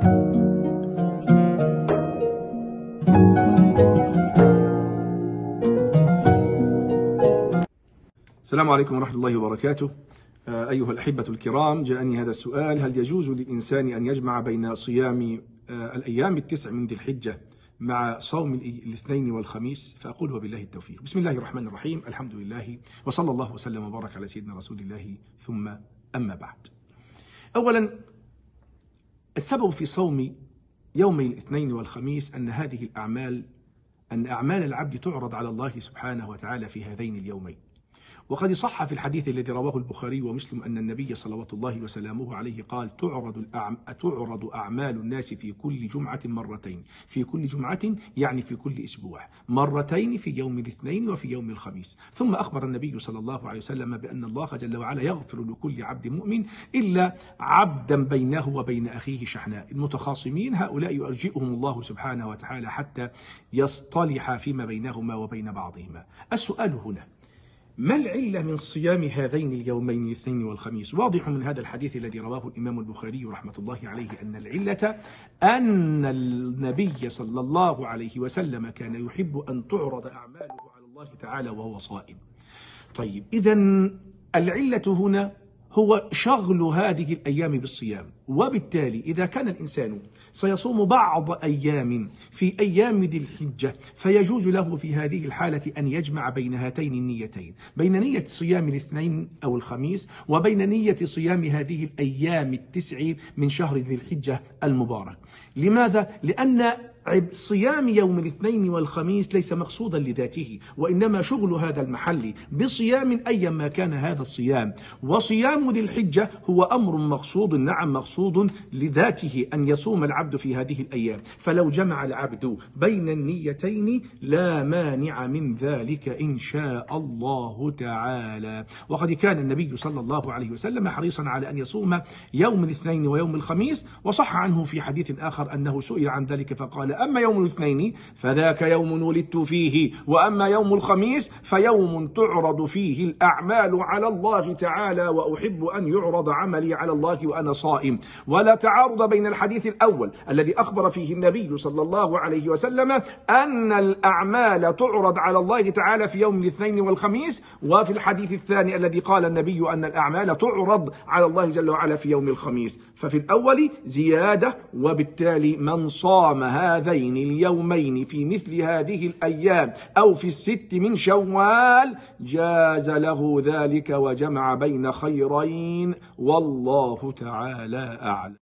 السلام عليكم ورحمة الله وبركاته. أيها الأحبة الكرام، جاءني هذا السؤال: هل يجوز للإنسان أن يجمع بين صيام الأيام التسع من ذي الحجة مع صوم الاثنين والخميس؟ فأقول وبالله التوفيق. بسم الله الرحمن الرحيم، الحمد لله وصلى الله وسلم وبارك على سيدنا رسول الله، ثم أما بعد. أولا، السبب في صوم يومي الاثنين والخميس أن أعمال العبد تعرض على الله سبحانه وتعالى في هذين اليومين. وقد صح في الحديث الذي رواه البخاري ومسلم أن النبي صلوات الله وسلامه عليه قال: تعرض أعمال الناس في كل جمعة مرتين، في كل جمعة يعني في كل أسبوع، مرتين في يوم الاثنين وفي يوم الخميس. ثم أخبر النبي صلى الله عليه وسلم بأن الله جل وعلا يغفر لكل عبد مؤمن إلا عبدا بينه وبين أخيه شحناء، المتخاصمين هؤلاء يرجئهم الله سبحانه وتعالى حتى يصطلح فيما بينهما وبين بعضهما. السؤال هنا: ما العلة من صيام هذين اليومين الاثنين والخميس؟ واضح من هذا الحديث الذي رواه الإمام البخاري رحمة الله عليه أن العلة أن النبي صلى الله عليه وسلم كان يحب أن تعرض أعماله على الله تعالى وهو صائم. طيب، إذن العلة هنا هو شغل هذه الأيام بالصيام، وبالتالي إذا كان الإنسان سيصوم بعض أيام في أيام ذي الحجة فيجوز له في هذه الحالة أن يجمع بين هاتين النيتين، بين نية صيام الاثنين أو الخميس وبين نية صيام هذه الأيام التسع من شهر ذي الحجة المبارك. لماذا؟ لأن صيام يوم الاثنين والخميس ليس مقصودا لذاته، وإنما شغل هذا المحل بصيام أيما كان هذا الصيام. وصيام ذي الحجة هو أمر مقصود، نعم مقصود لذاته أن يصوم العبد في هذه الأيام، فلو جمع العبد بين النيتين لا مانع من ذلك إن شاء الله تعالى. وقد كان النبي صلى الله عليه وسلم حريصا على أن يصوم يوم الاثنين ويوم الخميس، وصح عنه في حديث آخر أنه سئل عن ذلك فقال: أما يوم الاثنين فذاك يوم ولدت فيه، وأما يوم الخميس فيوم تعرض فيه الأعمال على الله تعالى، وأحب أن يعرض عملي على الله وأنا صائم. ولا تعارض بين الحديث الأول الذي أخبر فيه النبي صلى الله عليه وسلم أن الأعمال تعرض على الله تعالى في يوم الاثنين والخميس، وفي الحديث الثاني الذي قال النبي أن الأعمال تعرض على الله جل وعلا في يوم الخميس. ففي الأول زيادة، وبالتالي من صام هذين اليومين في مثل هذه الأيام أو في الست من شوال جاز له ذلك وجمع بين خيرين، والله تعالى أعلم.